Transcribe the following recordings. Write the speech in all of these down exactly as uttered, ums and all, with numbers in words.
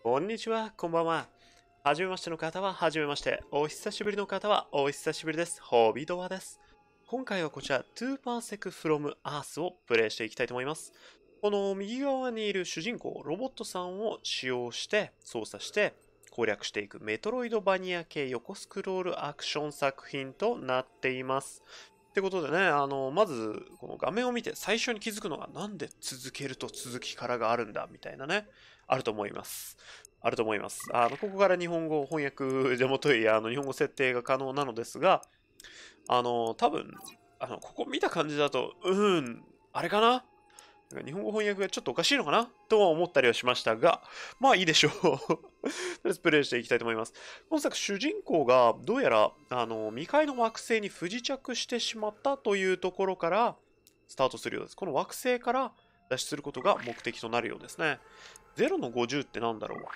こんにちは、こんばんは。はじめましての方ははじめまして。お久しぶりの方はお久しぶりです。ホビドアです。今回はこちら、トゥーパーセクフロムアースをプレイしていきたいと思います。この右側にいる主人公、ロボットさんを使用して操作して攻略していくメトロイドバニア系横スクロールアクション作品となっています。ってことでね、あの、まず、この画面を見て最初に気づくのがなんで続けると続きからがあるんだみたいなね、あると思います。あると思います。あの、ここから日本語翻訳でもといあの、日本語設定が可能なのですが、あの、多分、あの、ここ見た感じだと、うーん、あれかななんか日本語翻訳がちょっとおかしいのかなとは思ったりはしましたが、まあいいでしょう。とりあえずプレイしていきたいと思います。今作、主人公がどうやらあの未開の惑星に不時着してしまったというところからスタートするようです。この惑星から脱出することが目的となるようですね。ゼロのごじゅうってなんだろう。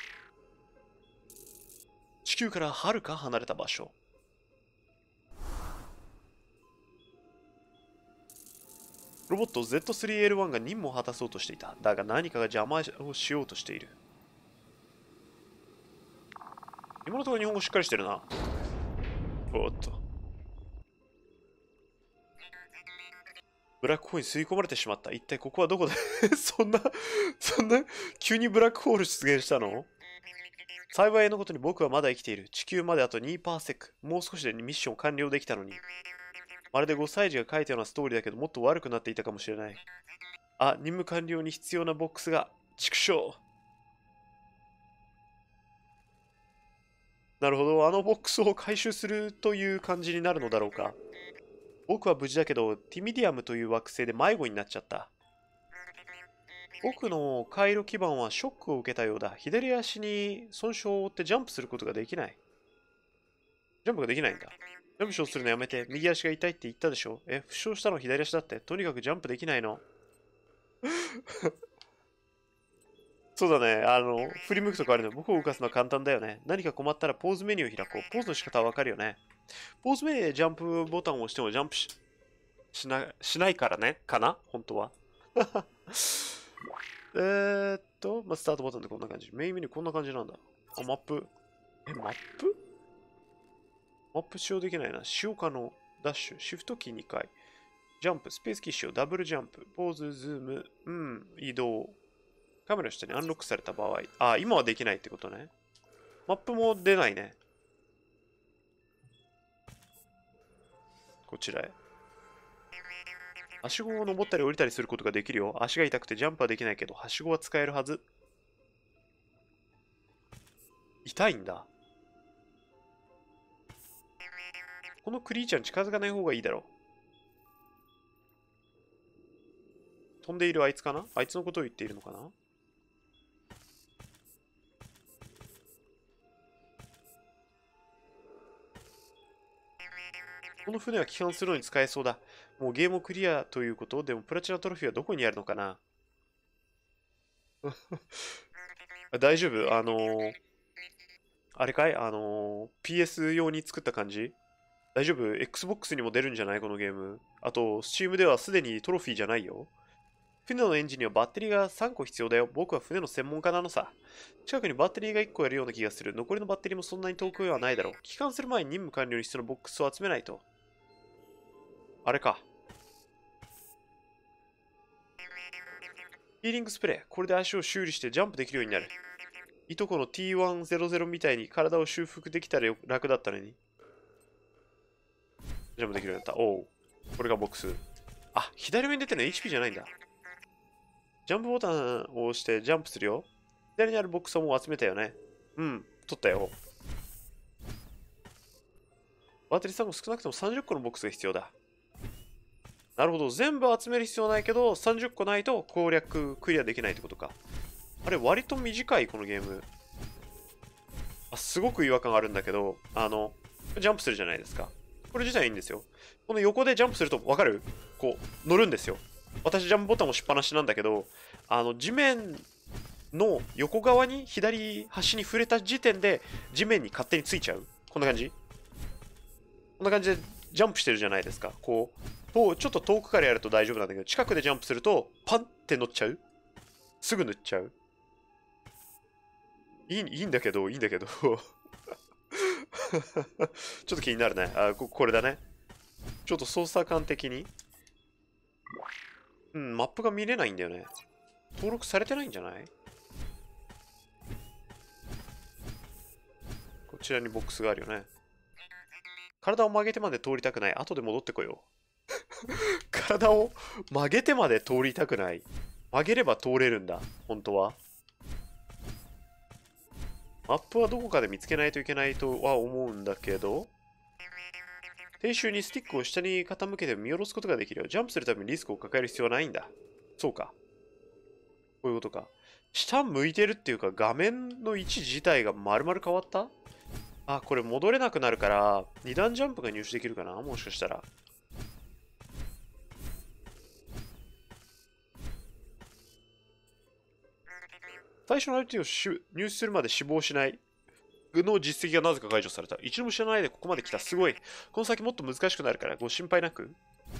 地球からはるか離れた場所。ロボット ゼットスリーエルワン が任務を果たそうとしていた。だが何かが邪魔をしようとしている。今のところ日本語しっかりしてるな。おっと。ブラックホールに吸い込まれてしまった。一体ここはどこだそんな、そんな、急にブラックホール出現したの？幸いのことに僕はまだ生きている。地球まであとにパーセク。もう少しでミッション完了できたのに。まるでごさい児が書いたようなストーリーだけどもっと悪くなっていたかもしれない。あ、任務完了に必要なボックスが、畜生。なるほど、あのボックスを回収するという感じになるのだろうか。僕は無事だけど、ティミディアムという惑星で迷子になっちゃった。僕の回路基盤はショックを受けたようだ。左足に損傷を負ってジャンプすることができない。ジャンプができないんだ。ジャンプするのやめて。右足が痛いって言ったでしょ。え、負傷したの左足だって。とにかくジャンプできないの。そうだね。あの、振り向くとかあるの。僕を動かすのは簡単だよね。何か困ったらポーズメニューを開こう。ポーズの仕方はわかるよね。ポーズメニューでジャンプボタンを押してもジャンプししなしないからね。かな本当は。えーっと、まあ、スタートボタンってこんな感じ。メインメニューこんな感じなんだ。あ、マップ。え、マップマップ使用できないな。使用可能。ダッシュ。シフトキーにかい。ジャンプ。スペースキー使用。ダブルジャンプ。ポーズ、ズーム。うん。移動。カメラ下にアンロックされた場合。あ、今はできないってことね。マップも出ないね。こちらへ。はしごを登ったり降りたりすることができるよ。足が痛くてジャンプはできないけど、はしごは使えるはず。痛いんだ。このクリーチャーに近づかない方がいいだろう。飛んでいるあいつかな？あいつのことを言っているのかな？この船は帰還するのに使えそうだ。もうゲームをクリアということ？でもプラチナトロフィーはどこにあるのかな？大丈夫？あのー、あれかい？あのー、ピーエス 用に作った感じ？大丈夫？ Xbox にも出るんじゃない？このゲーム。あと、Steam ではすでにトロフィーじゃないよ。船のエンジンにはバッテリーがさんこ必要だよ。僕は船の専門家なのさ。近くにバッテリーがいっこやるような気がする。残りのバッテリーもそんなに遠くはないだろう。帰還する前に任務完了に必要なボックスを集めないと。あれか。ヒーリングスプレー。これで足を修理してジャンプできるようになる。いとこの ティーひゃく みたいに体を修復できたら楽だったのに。ジャンプできるようになった。おう。これがボックス。あ、左上に出てるの エイチピー じゃないんだ。ジャンプボタンを押してジャンプするよ。左にあるボックスをもう集めたよね。うん、取ったよ。バッテリーさんこ少なくともさんじゅっこのボックスが必要だ。なるほど。全部集める必要ないけど、さんじゅっこないと攻略クリアできないってことか。あれ、割と短い、このゲーム。あ、すごく違和感あるんだけど、あの、ジャンプするじゃないですか。これ自体いいんですよ。この横でジャンプすると、わかる？こう、乗るんですよ。私、ジャンプボタン押しっぱなしなんだけど、あの、地面の横側に、左端に触れた時点で、地面に勝手についちゃう。こんな感じ？こんな感じでジャンプしてるじゃないですか。こう、とちょっと遠くからやると大丈夫なんだけど、近くでジャンプすると、パンって乗っちゃう。すぐ塗っちゃう。 いい、いいんだけど、いいんだけど。ちょっと気になるね。あ、こ、これだね。ちょっと操作感的に。うん、マップが見れないんだよね。登録されてないんじゃない？こちらにボックスがあるよね。体を曲げてまで通りたくない。後で戻ってこよう。体を曲げてまで通りたくない。曲げれば通れるんだ。本当は。マップはどこかで見つけないといけないとは思うんだけど、停止にスティックを下に傾けて見下ろすことができるよ。ジャンプするためにリスクを抱える必要はないんだ。そうか。こういうことか。下向いてるっていうか、画面の位置自体が丸々変わった？あ、これ戻れなくなるから、に段ジャンプが入手できるかな？もしかしたら。最初の相手を入手するまで死亡しないの実績がなぜか解除された。一度も知らないでここまで来た。すごい。この先もっと難しくなるからご心配なく。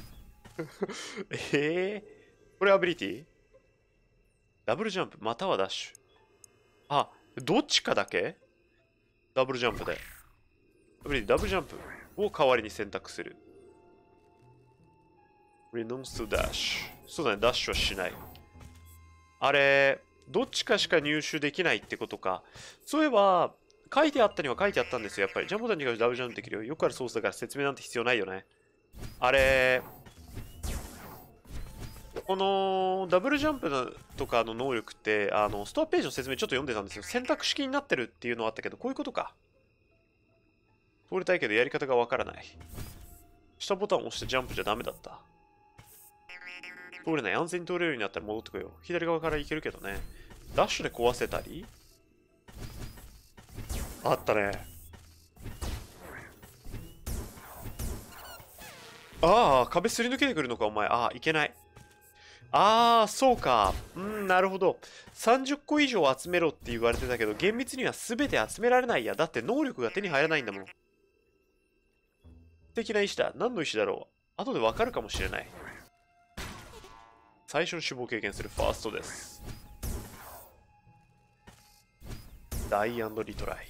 えー、これアビリティ？ダブルジャンプまたはダッシュ。あ、どっちかだけ？ダブルジャンプで。アビリティダブルジャンプを代わりに選択する。Renounce to dash。そうだね、ダッシュはしない。あれ、どっちかしか入手できないってことか。そういえば、書いてあったには書いてあったんですよ、やっぱり。ジャンプボタンにダブルジャンプできるよ。よくある操作だから説明なんて必要ないよね。あれ、このダブルジャンプとかの能力って、あの、ストアページの説明ちょっと読んでたんですよ。選択式になってるっていうのはあったけど、こういうことか。通りたいけどやり方がわからない。下ボタンを押してジャンプじゃダメだった。通れない。安全に通れるようになったら戻ってこよう。左側から行けるけどね。ダッシュで壊せたりあったね。ああ、壁すり抜けてくるのか、お前。ああ、いけない。ああ、そうか。うん、なるほど。さんじゅっこ以上集めろって言われてたけど、厳密には全て集められないや。だって能力が手に入らないんだもん。素敵な石だ。何の石だろう。後でわかるかもしれない。最初の死亡を経験するファーストです。ダイアンドリトライ。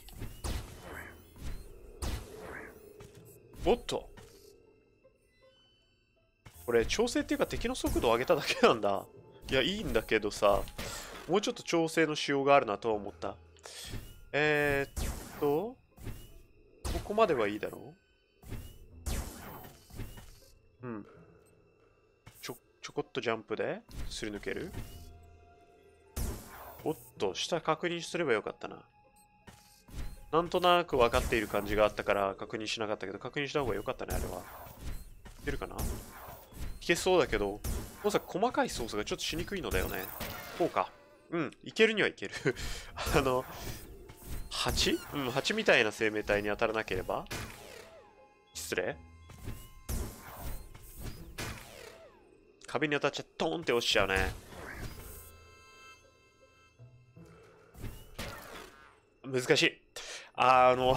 おっと。これ調整っていうか敵の速度を上げただけなんだ。いや、いいんだけどさ、もうちょっと調整のしようがあるなとは思った。えー、っと、ここまではいいだろう。うん。ちょ、ちょこっとジャンプですり抜ける。おっと、下確認すればよかったな。なんとなく分かっている感じがあったから確認しなかったけど、確認した方がよかったね、あれは。いけるかな？いけそうだけど、まさ細かい操作がちょっとしにくいのだよね。こうか。うん、いけるにはいける。あの、はち？ うん、はちみたいな生命体に当たらなければ。失礼。壁に当たっちゃトーンって落ちちゃうね。難しい。あの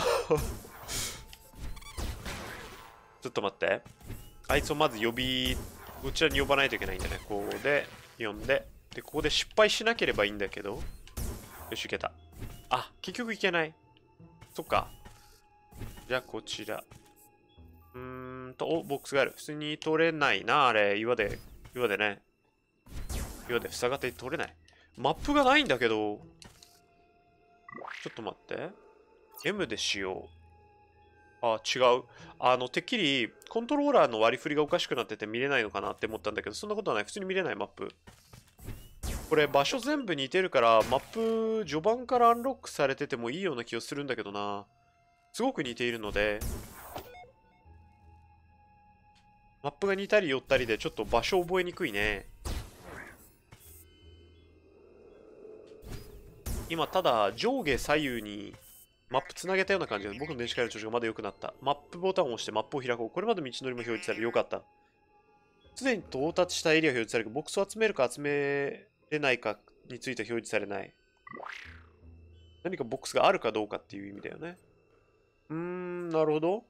ちょっと待って。あいつをまず呼び、こちらに呼ばないといけないんだね。ここで呼んで、で、ここで失敗しなければいいんだけど。よし、いけた。あ、結局いけない。そっか。じゃあ、こちら。うーんと、お、ボックスがある。普通に通れないな、あれ。岩で、岩でね。岩で塞がって通れない。マップがないんだけど。ちょっと待って。M でしよう。あ、違う。あの、てっきり、コントローラーの割り振りがおかしくなってて見れないのかなって思ったんだけど、そんなことはない。普通に見れないマップ。これ、場所全部似てるから、マップ、序盤からアンロックされててもいいような気がするんだけどな。すごく似ているので、マップが似たり寄ったりで、ちょっと場所覚えにくいね。今、ただ、上下左右に、マップつなげたような感じで、僕の電子回路の調子がまだ良くなった。マップボタンを押してマップを開こう。これまで道のりも表示される。よかった。すでに到達したエリアが表示される。ボックスを集めるか集めれないかについて表示されない。何かボックスがあるかどうかっていう意味だよね。うーん、なるほど。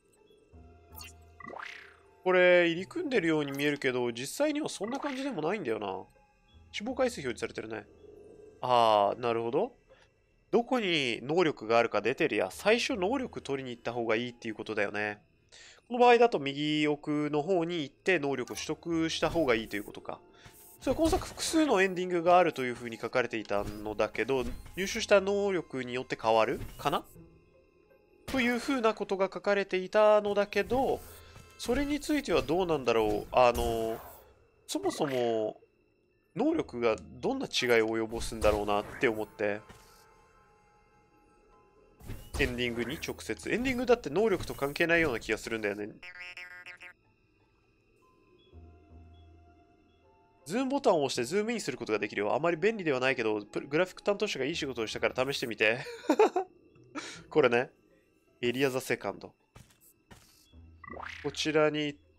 これ、入り組んでるように見えるけど、実際にはそんな感じでもないんだよな。死亡回数表示されてるね。あー、なるほど。どこに能力があるか出てるや、最初能力取りに行った方がいいっていうことだよね。この場合だと右奥の方に行って能力を取得した方がいいということか。それ今作複数のエンディングがあるというふうに書かれていたのだけど、入手した能力によって変わるかなというふうなことが書かれていたのだけど、それについてはどうなんだろう。あの、そもそも能力がどんな違いを及ぼすんだろうなって思って。エンディングに直接。エンディングだって能力と関係ないような気がするんだよね。ズームボタンを押してズームインすることができるよ。あまり便利ではないけど、グラフィック担当者がいい仕事をしたから試してみて。これね。エリア・ザ・セカンド。こちらに行って、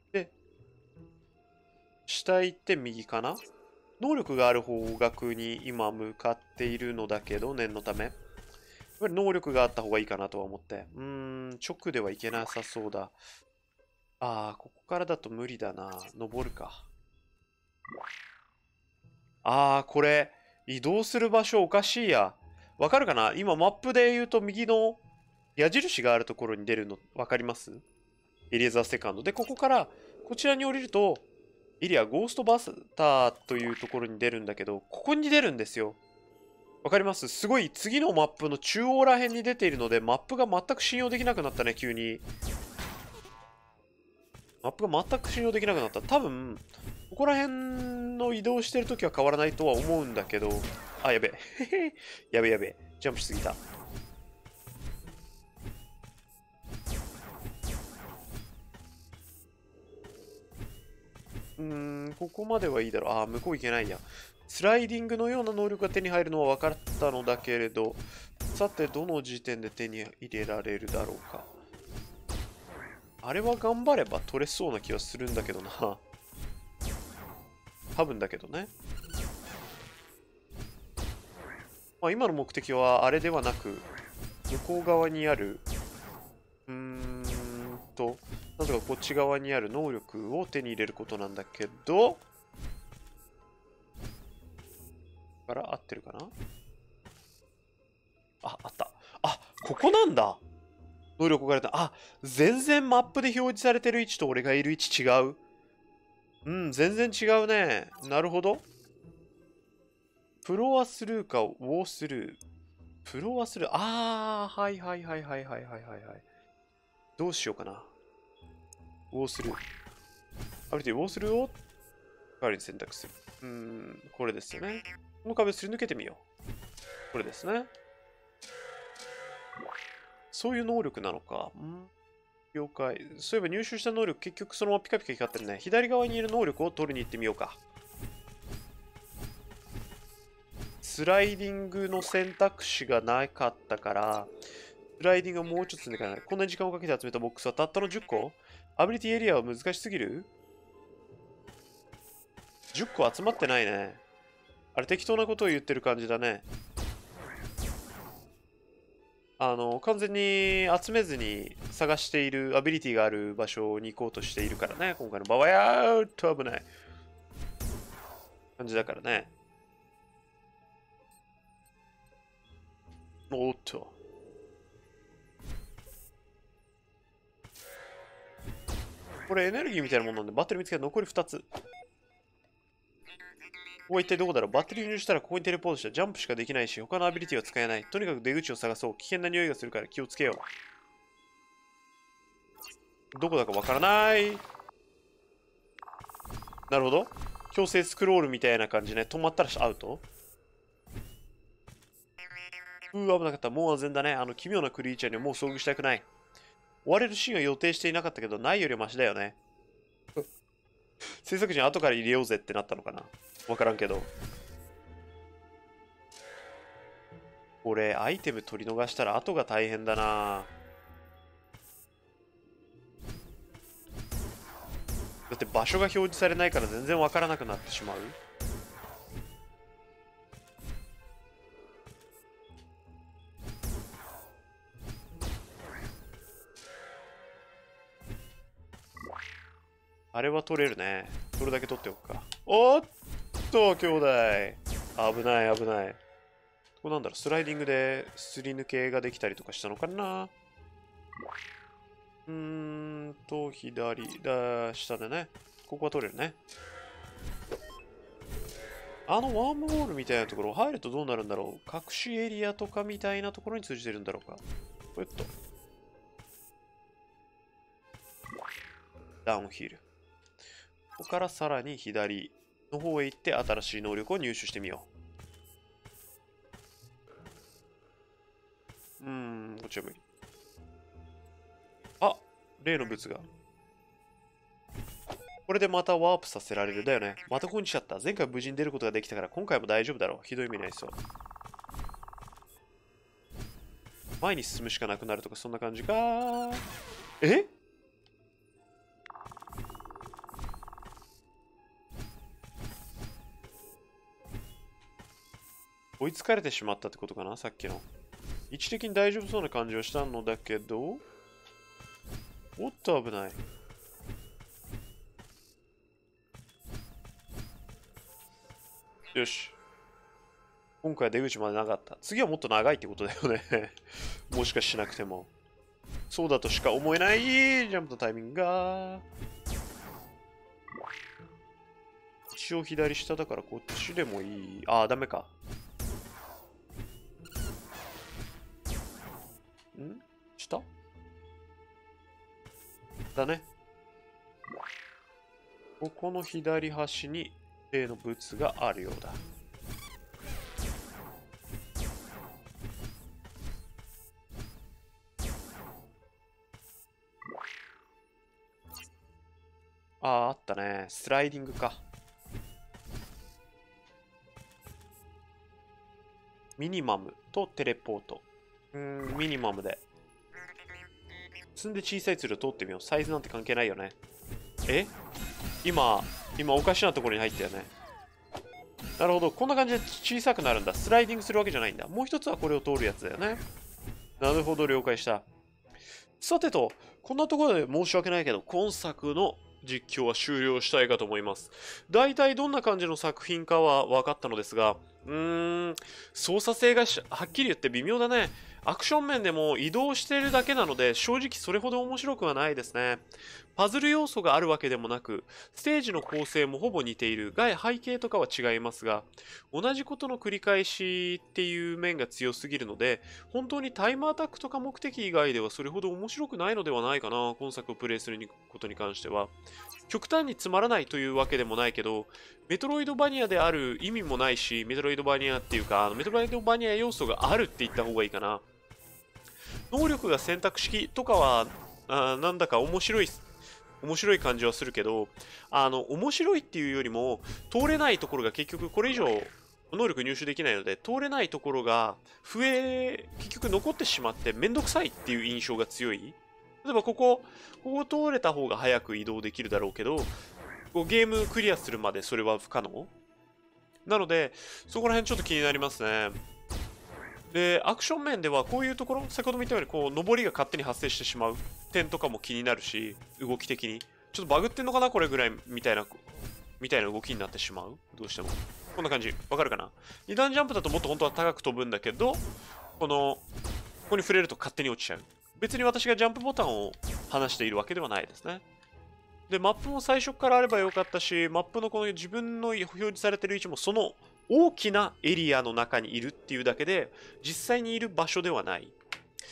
下行って右かな。能力がある方角に今向かっているのだけど、念のため。やっぱり能力があった方がいいかなとは思って。うーん、直ではいけなさそうだ。ああ、ここからだと無理だな。登るか。ああ、これ、移動する場所おかしいや。わかるかな今マップで言うと右の矢印があるところに出るのわかります？エリアザーセカンド。で、ここからこちらに降りると、エリアゴーストバスターというところに出るんだけど、ここに出るんですよ。わかります？すごい次のマップの中央ら辺に出ているので、マップが全く信用できなくなったね、急に。マップが全く信用できなくなった。多分、ここら辺の移動してるときは変わらないとは思うんだけど、あ、やべえ。やべえやべえ。ジャンプしすぎた。うーん、ここまではいいだろう。あ、向こう行けないや。スライディングのような能力が手に入るのは分かったのだけれど、さて、どの時点で手に入れられるだろうか。あれは頑張れば取れそうな気はするんだけどな。多分だけどね。まあ、今の目的はあれではなく、向こう側にある、うーんと、なんとかこっち側にある能力を手に入れることなんだけど、から合ってるかなあ、あった。あ、ここなんだ。能力があるた。あ、全然マップで表示されてる位置と俺がいる位置違う。うん、全然違うね。なるほど。フロアスルーか、ウォースルー。フロアスルー。あー、はいはいはいはいはいはいはいはい。どうしようかな。ウォースルー。ある程度ウォースルーを代わりに選択する。うーん、これですよね。この壁すり抜けてみよう。これですね。そういう能力なのか。ん了解。そういえば入手した能力、結局そのままピカピカ光ってるね。左側にいる能力を取りに行ってみようか。スライディングの選択肢がなかったから、スライディングをもうちょっと積んでいかない。こんなに時間をかけて集めたボックスはたったのじゅっこ？アビリティエリアは難しすぎる？ じゅっ 個集まってないね。あれ適当なことを言ってる感じだね。あの、完全に集めずに探しているアビリティがある場所に行こうとしているからね。今回の場合は、やーっと危ない感じだからね。おっと。これエネルギーみたいなものなんで、バッテリー見つけた残りふたつ。ここは一体どこだろう。バッテリー入手したらここにテレポートした。ジャンプしかできないし、他のアビリティは使えない。とにかく出口を探そう。危険な匂いがするから気をつけよう。どこだかわからない。なるほど。強制スクロールみたいな感じね。止まったらアウト。うー、危なかった。もう安全だね。あの奇妙なクリーチャーにはもう遭遇したくない。追われるシーンは予定していなかったけど、ないよりマシだよね。制作陣後から入れようぜってなったのかな。わからんけど。これ、アイテム取り逃したら後が大変だな。だって場所が表示されないから全然わからなくなってしまう。あれは取れるね。それだけ取っておくか。おっと、兄弟。危ない危ない。 これなんだろう、スライディングですり抜けができたりとかしたのかな。うーんと、左だ、下でね。ここは取れるね。あのワームホールみたいなところ入るとどうなるんだろう。隠しエリアとかみたいなところに通じてるんだろうか。こうやっと。ダウンヒル。ここからさらに左の方へ行って新しい能力を入手してみよう。うーん、こっちは無理。あ、例の物が。これでまたワープさせられるだよね。またここに来ちゃった。前回無事に出ることができたから今回も大丈夫だろう。ひどい目に遭いそう。前に進むしかなくなるとかそんな感じか。え追いつかれてしまったってことかな、さっきの。位置的に大丈夫そうな感じはしたのだけど、おっと危ない。よし。今回は出口までなかった。次はもっと長いってことだよね。もしかしなくても。そうだとしか思えない。ジャンプのタイミングが。一応左下だからこっちでもいい。ああ、ダメか。ん下だね。ここの左端に例のブツがあるようだ。ああ、あったね。スライディングか。ミニマムとテレポート。うーん、ミニマムで。積んで小さいツルを通ってみよう。サイズなんて関係ないよね。え今、今おかしなところに入ったよね。なるほど。こんな感じで小さくなるんだ。スライディングするわけじゃないんだ。もう一つはこれを通るやつだよね。なるほど、了解した。さてと、こんなところで申し訳ないけど、今作の実況は終了したいかと思います。大体どんな感じの作品かは分かったのですが、うーん、操作性がはっきり言って微妙だね。アクション面でも移動しているだけなので、正直それほど面白くはないですね。パズル要素があるわけでもなく、ステージの構成もほぼ似ているが、背景とかは違いますが、同じことの繰り返しっていう面が強すぎるので、本当にタイムアタックとか目的以外ではそれほど面白くないのではないかな、今作をプレイすることに関しては。極端につまらないというわけでもないけど、メトロイドバニアである意味もないし、メトロイドバニアっていうか、メトロイドバニア要素があるって言った方がいいかな。能力が選択式とかは、あなんだか面白い、面白い感じはするけど、あの、面白いっていうよりも、通れないところが結局これ以上、能力入手できないので、通れないところが増え、結局残ってしまってめんどくさいっていう印象が強い。例えばここ、ここ通れた方が早く移動できるだろうけど、こうゲームクリアするまでそれは不可能なので、そこら辺ちょっと気になりますね。で、アクション面ではこういうところ、先ほども言ったように、こう、上りが勝手に発生してしまう点とかも気になるし、動き的に。ちょっとバグってんのかなこれぐらい、みたいな、みたいな動きになってしまうどうしても。こんな感じ。わかるかな ?に 段ジャンプだともっと本当は高く飛ぶんだけど、この、ここに触れると勝手に落ちちゃう。別に私がジャンプボタンを離しているわけではないですね。で、マップも最初からあればよかったし、マップのこの自分の表示されてる位置もその大きなエリアの中にいるっていうだけで、実際にいる場所ではない。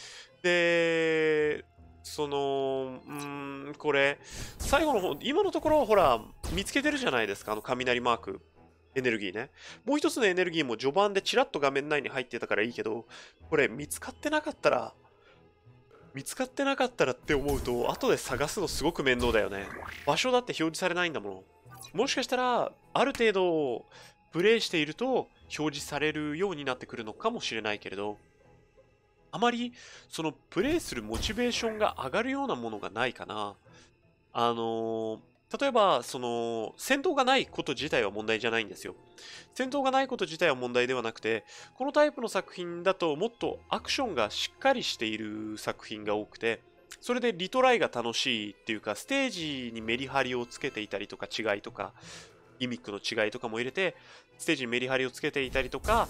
で、その、うーん、これ、最後の方、今のところ、ほら、見つけてるじゃないですか、あの雷マーク。エネルギーね。もう一つのエネルギーも序盤でチラッと画面内に入ってたからいいけど、これ見つかってなかったら、見つかってなかったらって思うと、後で探すのすごく面倒だよね。場所だって表示されないんだもの。もしかしたら、ある程度、プレイしていると表示されるようになってくるのかもしれないけれど、あまり、その、プレイするモチベーションが上がるようなものがないかな。あのー、例えば、その、戦闘がないこと自体は問題じゃないんですよ。戦闘がないこと自体は問題ではなくて、このタイプの作品だともっとアクションがしっかりしている作品が多くて、それでリトライが楽しいっていうか、ステージにメリハリをつけていたりとか違いとか、ギミックの違いとかも入れて、ステージにメリハリをつけていたりとか、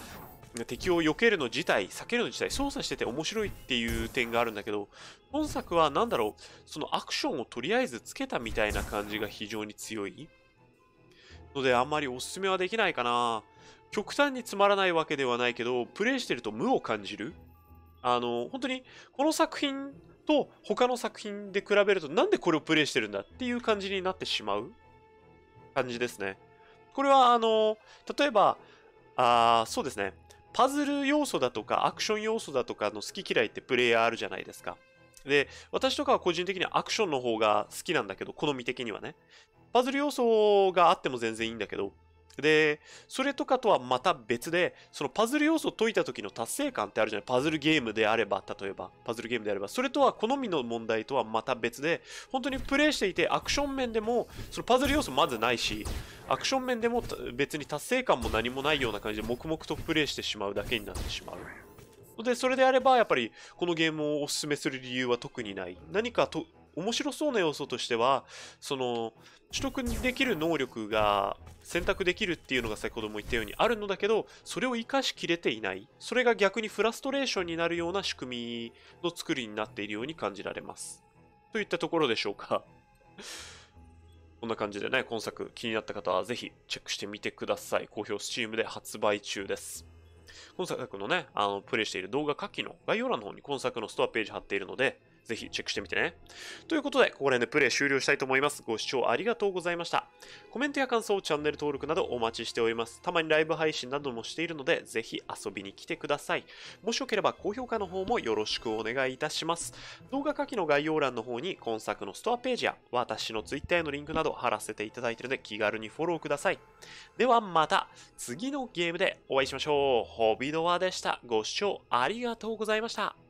敵を避けるの自体、避けるの自体、操作してて面白いっていう点があるんだけど、本作は何だろう、そのアクションをとりあえずつけたみたいな感じが非常に強いので、あんまりおすすめはできないかな。極端につまらないわけではないけど、プレイしてると無を感じる。あの、本当に、この作品と他の作品で比べると、なんでこれをプレイしてるんだっていう感じになってしまう感じですね。これは、あの、例えば、あそうですね。パズル要素だとか、アクション要素だとかの好き嫌いってプレイヤーあるじゃないですか。で、私とかは個人的にはアクションの方が好きなんだけど、好み的にはね。パズル要素があっても全然いいんだけど、で、それとかとはまた別で、そのパズル要素を解いた時の達成感ってあるじゃない。パズルゲームであれば、例えば、パズルゲームであれば、それとは好みの問題とはまた別で、本当にプレイしていて、アクション面でも、そのパズル要素まずないし、アクション面でも別に達成感も何もないような感じで、黙々とプレイしてしまうだけになってしまう。で、それであれば、やっぱり、このゲームをおすすめする理由は特にない。何かと、面白そうな要素としては、その、取得できる能力が選択できるっていうのが先ほども言ったようにあるのだけど、それを活かしきれていない。それが逆にフラストレーションになるような仕組みの作りになっているように感じられます。といったところでしょうか。こんな感じでね、今作気になった方はぜひチェックしてみてください。好評 Steam で発売中です。今作のね、あの、プレイしている動画下記の概要欄の方に今作のストアページ貼っているので、ぜひチェックしてみてね。ということで、ここら辺でプレイ終了したいと思います。ご視聴ありがとうございました。コメントや感想、チャンネル登録などお待ちしております。たまにライブ配信などもしているので、ぜひ遊びに来てください。もしよければ高評価の方もよろしくお願いいたします。動画下記の概要欄の方に今作のストアページや私の Twitter へのリンクなど貼らせていただいているので気軽にフォローください。ではまた次のゲームでお会いしましょう。ホビドワでした。ご視聴ありがとうございました。